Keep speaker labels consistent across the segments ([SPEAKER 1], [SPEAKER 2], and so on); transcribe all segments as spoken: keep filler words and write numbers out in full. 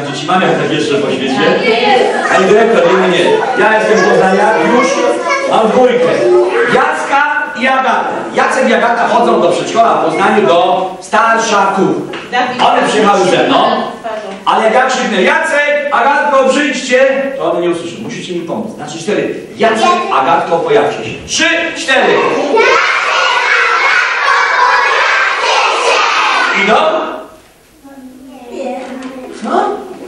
[SPEAKER 1] dzieci mam, jak tak jeszcze po świecie? Pani dyrektor, nie, nie, nie. Ja jestem z Poznania, już mam dwójkę. Jacka i Agatę. Jacek i Agata chodzą do przedszkola w Poznaniu do starszaków. One przyjechały ze mną, ale jak ja krzyknę Jacek, Agatko, przyjdźcie, to one nie usłyszą. Musicie mi pomóc. Znaczy cztery. Jacek, Agatko, pojawcie się. Trzy, cztery. Idą? Co?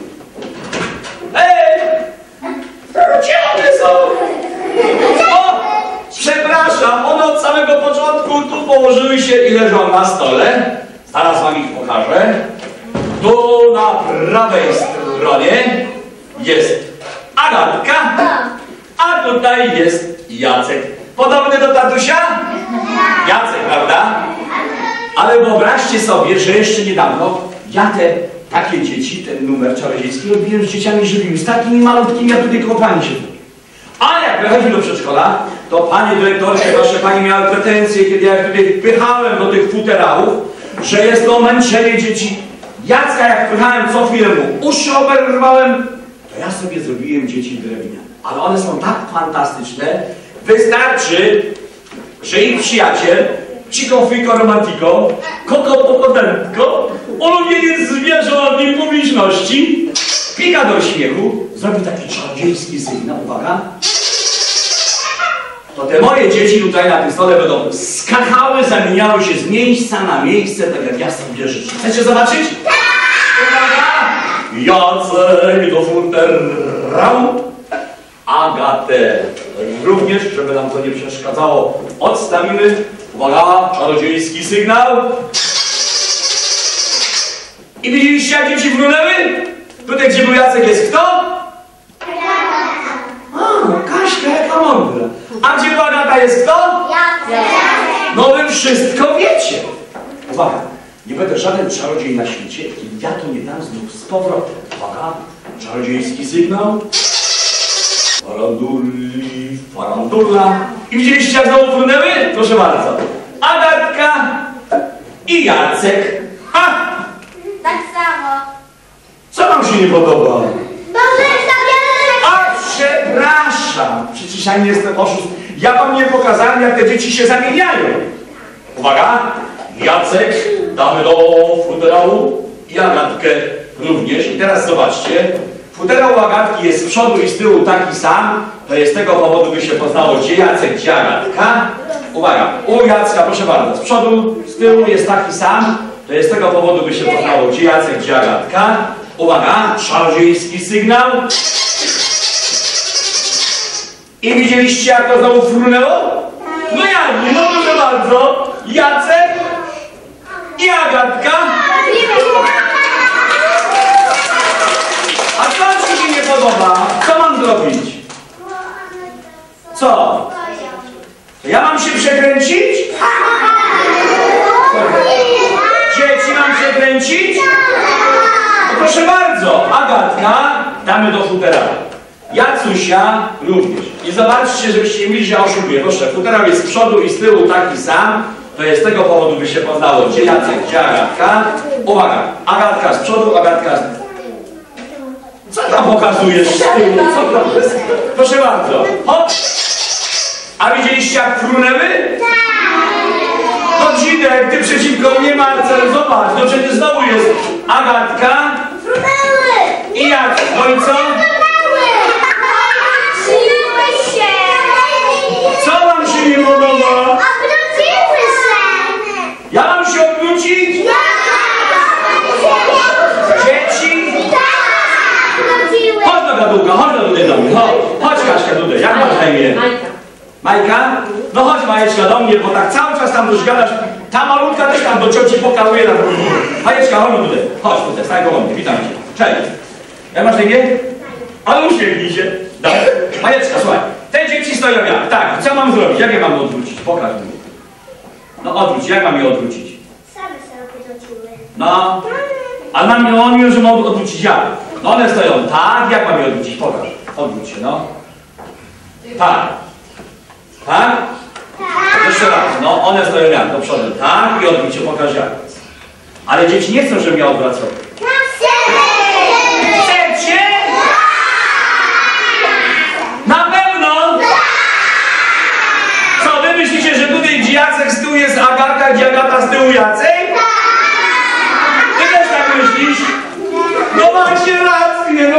[SPEAKER 1] Ej! Gdzie one są? O! Przepraszam, one od samego początku tu położyły się i leżą na stole. Zaraz wam ich pokażę. Tu na prawej stronie jest Agatka, a tutaj jest Jacek. Podobny do tatusia? Jacek, prawda? Ale wyobraźcie sobie, że jeszcze niedawno ja te takie dzieci, ten numer czarodziejski robiłem z dzieciami żywymi, z takimi malutkimi, jak tutaj kopani się. A jak wychodzili do przedszkola, to panie dyrektorki, proszę pani, miały pretensje, kiedy ja tutaj pychałem do tych futerałów, że jest to męczenie dzieci. Jacka, jak pychałem co chwilę mu uszy oberwałem, to ja sobie zrobiłem dzieci drewniane. Ale one są tak fantastyczne, wystarczy, że ich przyjaciel, Chico Fico Romantico, Koko Pokodentko, ulubieniec zwierząt i publiczności, pika do śmiechu, zrobi taki czarodziejski sygnał, uwaga. To te moje dzieci tutaj na tym stole będą skakały, zamieniały się z miejsca na miejsce, tak jak ja sobie życzę. Chcecie zobaczyć? Uwaga! Jacek do futerału, Agatę również, żeby nam to nie przeszkadzało, odstawimy. Uwaga, czarodziejski sygnał. I widzieliście, jak dzieci frunęły? Tutaj, gdzie był Jacek, jest kto? A, Kaśka, jaka mądra. A gdzie była Agata, jest kto? Jacek. No wy wszystko wiecie. Uwaga, nie będę żaden czarodziej na świecie i ja to nie dam znów z powrotem. Uwaga, czarodziejski sygnał. Faranduli, farandula. I widzieliście, jak znowu frunęły? Proszę bardzo. Agatka i Jacek. Ha!
[SPEAKER 2] Tak samo.
[SPEAKER 1] Co wam się nie podoba?
[SPEAKER 2] Dobrze,
[SPEAKER 1] A przepraszam. Przecież ja nie jestem oszust. Ja wam nie pokazałem, jak te dzieci się zamieniają. Uwaga. Jacek damy do futerału i Agatkę również. I teraz zobaczcie. Futerał Agatki jest z przodu i z tyłu taki sam. To jest z tego powodu, by się poznało, gdzie Jacek, gdzie Agatka. Uwaga, u Jacka, proszę bardzo, z przodu, z tyłu jest taki sam. To jest z tego powodu, by się poznało, gdzie Jacek, gdzie Agatka. Uwaga, czarodziejski sygnał. I widzieliście, jak to znowu frunęło? No jak nie, no proszę bardzo. Jacek i Agatka. A co ci się nie podoba? Co mam zrobić? Co? To ja mam się przekręcić? Dzieci mam przekręcić? No proszę bardzo, Agatka damy do futerału. Jacusia również. I zobaczcie, żebyście nie mieli, że ja oszukuję. Proszę, futerał jest z przodu i z tyłu taki sam. To jest z tego powodu, by się poznało, gdzie Jacek, gdzie Agatka. Uwaga, Agatka z przodu, Agatka z tyłu. Co tam pokazujesz z tyłu? Co tam jest? Proszę bardzo. Hop. A widzieliście, jak frunęły? No Dzidek, ty przeciwko mnie, Marcel, zobacz, no przecież znowu jest Agatka i Jacek. No i co? Co wam się nie podoba? Ja mam się odwrócić? Dzieci? Chodź do gadułka, chodź do tutaj do mnie, chodź. Chodź Kaśka tutaj, jak masz na imię? Majka. Majka? No chodź Majeczka do mnie, bo tak cały czas tam już gadasz. Ta malutka też tam do cioci pokaruje na drugą. Majeczka, chodź tutaj, chodź tutaj, stań koło mnie, witam cię. Cześć. Jak masz na imię? Ale uśmiechnij się. Dobra. Majeczka, słuchaj, te dzieci stoją jak? Tak, co mam zrobić? Jak je mam odwrócić? Pokaż mi. No odwróć, jak mam je odwrócić?
[SPEAKER 2] Same sobie odwróciły.
[SPEAKER 1] No, ale mam je, on już mam odwrócić jak? No one stoją tak, jak mam je odwrócić? Pokaż. Odwróć się, no. Tak. Tak? Tak. Jeszcze raz. No, one stoją jak? Do przodu. Tak i odwróć się, pokaż jak. Ale dzieci nie chcą, żebym ja odwracał.
[SPEAKER 2] Chcę!
[SPEAKER 1] Gdzie Jacek z tyłu jest Agata, gdzie Agata z tyłu Jacek? Ty też tak myślisz? No macie rację,